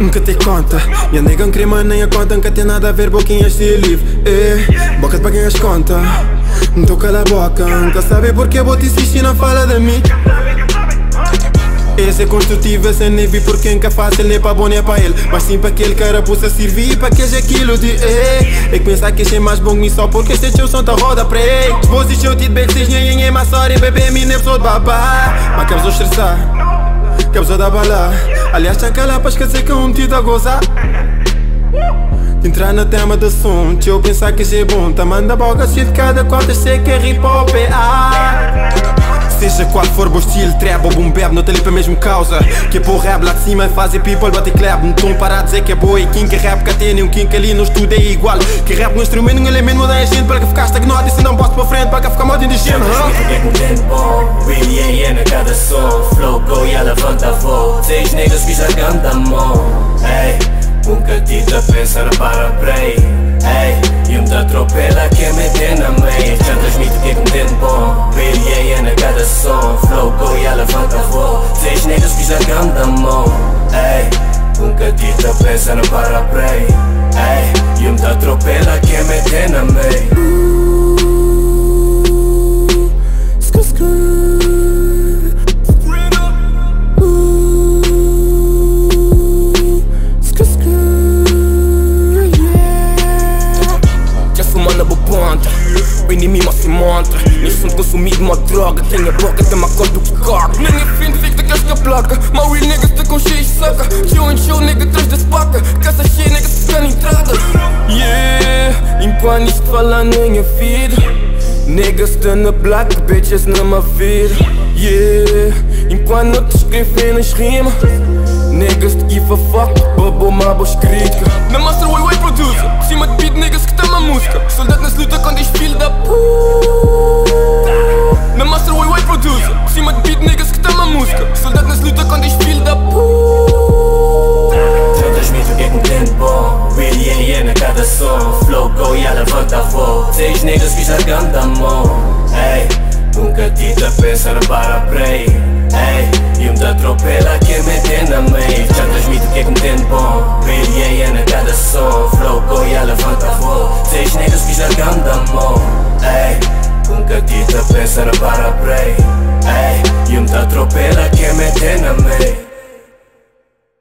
nunca te conta. Minha nega não crema nem a conta, nunca tem nada a ver boquinhas de livre. Boca de paguem as contas, não tô cala a boca. Nunca sabe porque vou te insistir e não fala de mim. Esse é construtivo, esse é neve porque nunca fácil nem pra bom nem pra ele. Mas sim pra aquele que era pulsa servir para que é aquilo de é que pensar que este é mais bom que mim só porque este é o som da roda pra ele. Disposição de bem que seja ninguém mais sorry, bebê, mim nem sou de babá. Mas queres estressar, queres dar balar. Aliás, tem que lá pra esquecer que eu metido a gozar. Entrar na tema do som, eu pensar que é bom. Tá manda boca cheia de cada qual, sei que é hip hop seja qual for o estilo, trap ou boom bap, não tem ali pra mesmo causa. Que é pôr rap lá de cima, fazer people, bater clap. Não estão para a dizer que é boa e quem que rap que tem, nem um quem que ali no estúdio é igual. Que rap no instrumento, um elemento muda a gente para que ficar estagnado. E se não posso para frente, para que ficar modo indigente. Really é na cada som, flow go e levanta a voz. 6 negros que já cantam mão. Nunca tive a pensar para play. E me atropela que me tem na meia. Já transmito que é com dentro bom. Really é na cada som, flow go e levanta a voz. 6 negros que já cantam mão. Nunca tive a pensar para play. E me atropela que me tem na meia. O inimigo se monta, nisso não consumido uma droga. Tem a boca, tem uma cor do que corta. Nem é fim de fica que esta placa. Mas real niggas tá com cheio de saca. Show em show, nigga atrás da espaca. Casa cheia, nigga se fica na entrada. Enquanto isto fala na minha vida, niggas está na black, bitches na minha vida. Enquanto não te escrevem nas rimas, niggas te give a fuck, bobo, mabos, crítica. Na master way producer, cima de beat niggas que tá uma música. Soldado nas luta com 10 filhos da puta. Na master way producer, cima de beat niggas que tá uma música. Soldado nas luta com 10 filhos da puta. Eu transmito que é com tempo bom. Really é na cada som, flow go e levanta a voz. 6 niggas que já cantam mão. Nunca tive a pensar para play. E me atropela que me tem na meia. Já transmito que é com tempo bom. Really é na cada som, flow go e levanta a voz. 6 negros que já cantam mão. Nunca tive a pensar para play. E me